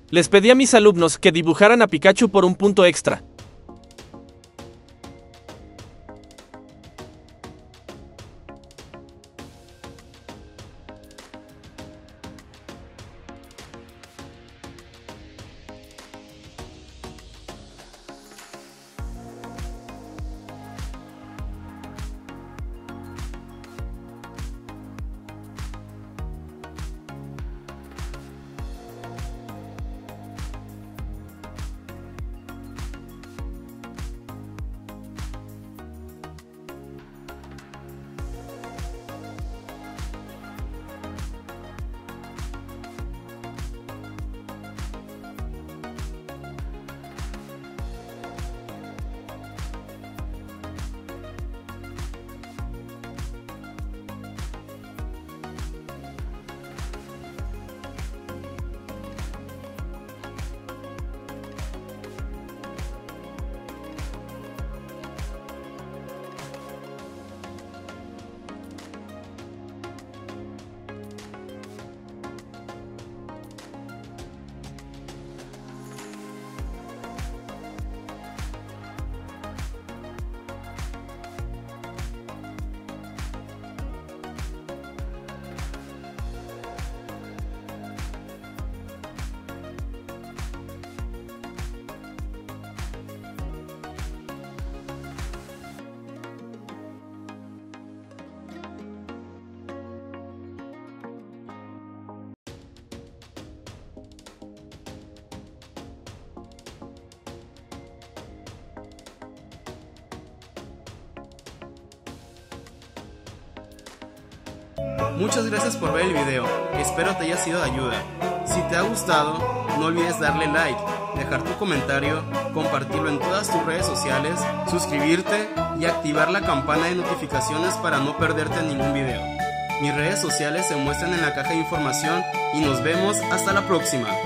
Les pedí a mis alumnos que dibujaran a Pikachu por un punto extra. Muchas gracias por ver el video, espero te haya sido de ayuda. Si te ha gustado, no olvides darle like, dejar tu comentario, compartirlo en todas tus redes sociales, suscribirte y activar la campana de notificaciones para no perderte ningún video. Mis redes sociales se muestran en la caja de información y nos vemos hasta la próxima.